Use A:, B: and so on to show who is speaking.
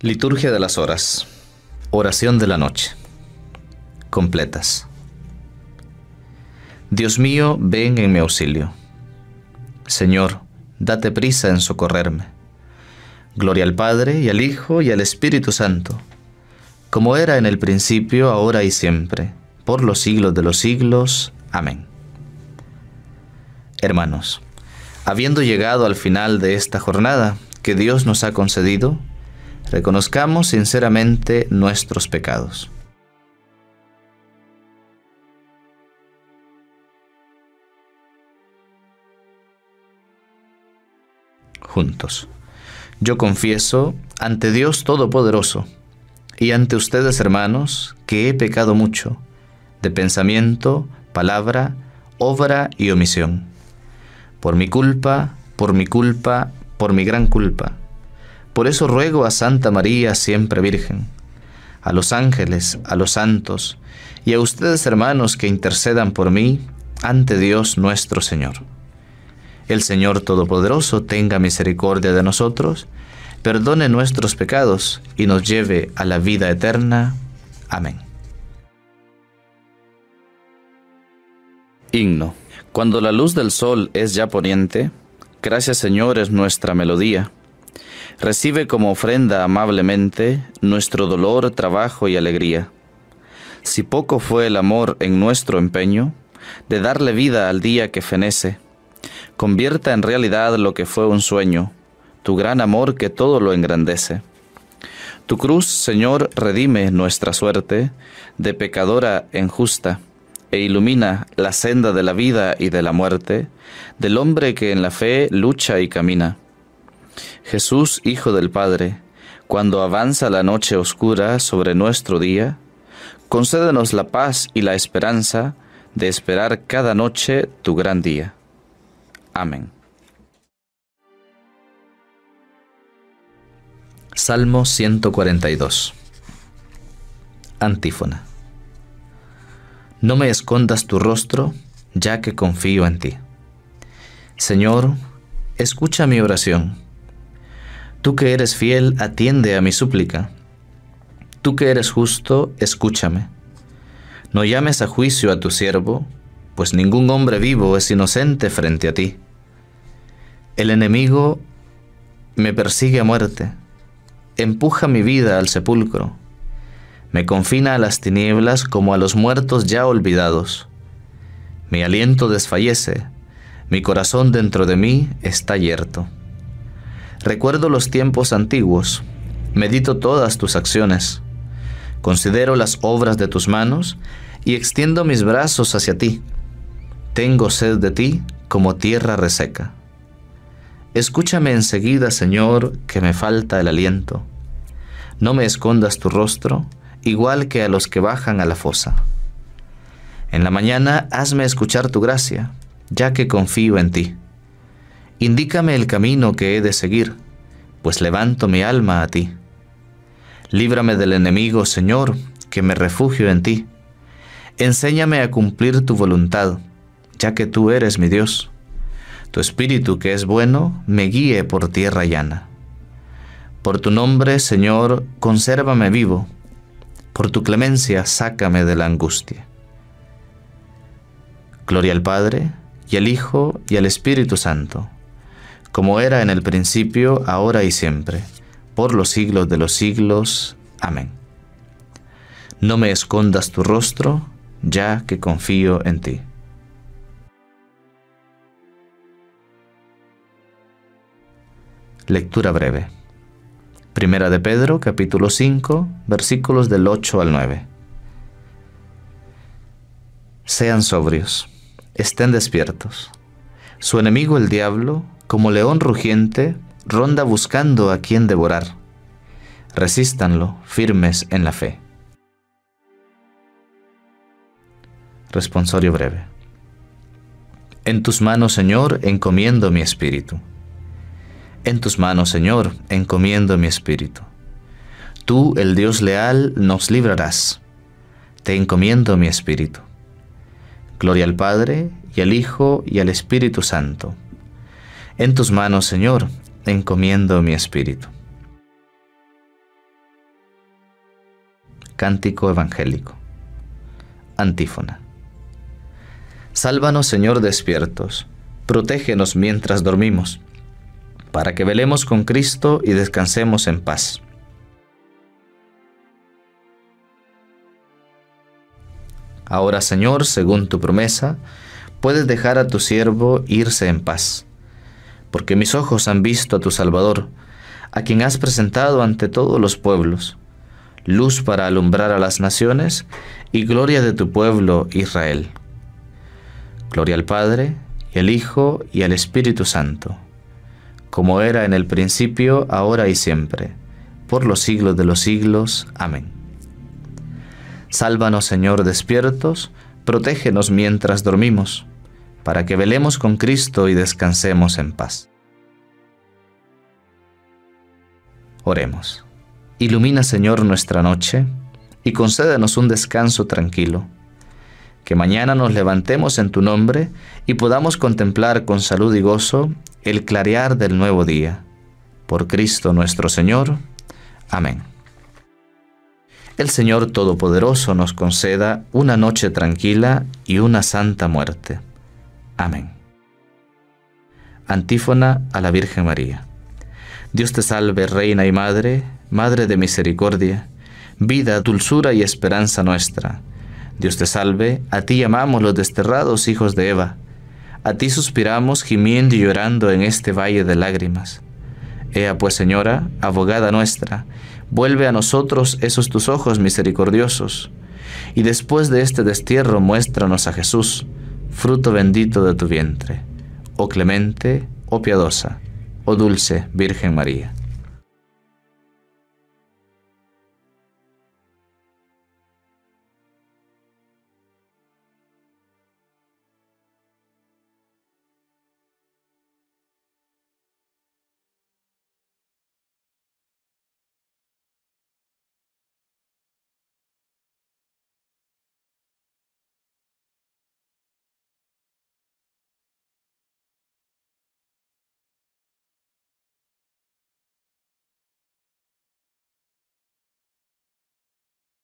A: Liturgia de las horas. Oración de la noche. Completas. Dios mío, ven en mi auxilio. Señor, date prisa en socorrerme. Gloria al Padre, y al Hijo, y al Espíritu Santo, como era en el principio, ahora y siempre, por los siglos de los siglos. Amén. Hermanos, habiendo llegado al final de esta jornada que Dios nos ha concedido, reconozcamos sinceramente nuestros pecados. Juntos. Yo confieso ante Dios Todopoderoso y ante ustedes, hermanos, que he pecado mucho, de pensamiento, palabra, obra y omisión. Por mi culpa, por mi gran culpa. Por eso ruego a Santa María, siempre Virgen, a los ángeles, a los santos, y a ustedes, hermanos, que intercedan por mí ante Dios nuestro Señor. El Señor Todopoderoso tenga misericordia de nosotros, perdone nuestros pecados y nos lleve a la vida eterna. Amén. Himno. Cuando la luz del sol es ya poniente, gracias, Señor, es nuestra melodía. Recibe como ofrenda amablemente nuestro dolor, trabajo y alegría. Si poco fue el amor en nuestro empeño de darle vida al día que fenece, convierta en realidad lo que fue un sueño, tu gran amor que todo lo engrandece. Tu cruz, Señor, redime nuestra suerte de pecadora en justa, e ilumina la senda de la vida y de la muerte, del hombre que en la fe lucha y camina. Jesús, Hijo del Padre, cuando avanza la noche oscura sobre nuestro día, concédenos la paz y la esperanza de esperar cada noche tu gran día. Amén. Salmo 142. Antífona. No me escondas tu rostro, ya que confío en ti. Señor, escucha mi oración. Tú que eres fiel, atiende a mi súplica. Tú que eres justo, escúchame. No llames a juicio a tu siervo, pues ningún hombre vivo es inocente frente a ti. El enemigo me persigue a muerte, empuja mi vida al sepulcro, me confina a las tinieblas como a los muertos ya olvidados. Mi aliento desfallece, mi corazón dentro de mí está yerto. Recuerdo los tiempos antiguos, medito todas tus acciones, considero las obras de tus manos y extiendo mis brazos hacia ti. Tengo sed de ti como tierra reseca. Escúchame enseguida, Señor, que me falta el aliento. No me escondas tu rostro, igual que a los que bajan a la fosa. En la mañana hazme escuchar tu gracia, ya que confío en ti. Indícame el camino que he de seguir, pues levanto mi alma a ti. Líbrame del enemigo, Señor, que me refugio en ti. Enséñame a cumplir tu voluntad, ya que tú eres mi Dios. Tu espíritu, que es bueno, me guíe por tierra llana. Por tu nombre, Señor, consérvame vivo. Por tu clemencia, sácame de la angustia. Gloria al Padre, y al Hijo, y al Espíritu Santo, como era en el principio, ahora y siempre, por los siglos de los siglos. Amén. No me escondas tu rostro, ya que confío en ti. Lectura breve. Primera de Pedro, capítulo 5, versículos del 8 al 9. Sean sobrios, estén despiertos. Su enemigo el diablo, como león rugiente, ronda buscando a quien devorar. Resístanlo, firmes en la fe. Responsorio breve. En tus manos, Señor, encomiendo mi espíritu. En tus manos, Señor, encomiendo mi espíritu. Tú, el Dios leal, nos librarás. Te encomiendo mi espíritu. Gloria al Padre, y al Hijo, y al Espíritu Santo. En tus manos, Señor, encomiendo mi espíritu. Cántico evangélico. Antífona. Sálvanos, Señor, despiertos, protégenos mientras dormimos, para que velemos con Cristo y descansemos en paz. Ahora, Señor, según tu promesa, puedes dejar a tu siervo irse en paz, porque mis ojos han visto a tu Salvador, a quien has presentado ante todos los pueblos, luz para alumbrar a las naciones y gloria de tu pueblo Israel. Gloria al Padre, y al Hijo, y al Espíritu Santo, como era en el principio, ahora y siempre, por los siglos de los siglos. Amén. Sálvanos, Señor, despiertos, protégenos mientras dormimos, para que velemos con Cristo y descansemos en paz. Oremos. Ilumina, Señor, nuestra noche, y concédenos un descanso tranquilo. Que mañana nos levantemos en tu nombre y podamos contemplar con salud y gozo el clarear del nuevo día. Por Cristo nuestro Señor. Amén. El Señor Todopoderoso nos conceda una noche tranquila y una santa muerte. Amén. Antífona a la Virgen María. Dios te salve, Reina y Madre, Madre de misericordia, vida, dulzura y esperanza nuestra. Dios te salve, a ti llamamos los desterrados hijos de Eva. A ti suspiramos gimiendo y llorando en este valle de lágrimas. Ea pues, Señora, abogada nuestra, vuelve a nosotros esos tus ojos misericordiosos, y después de este destierro muéstranos a Jesús, fruto bendito de tu vientre. Oh clemente, oh piadosa, oh dulce Virgen María.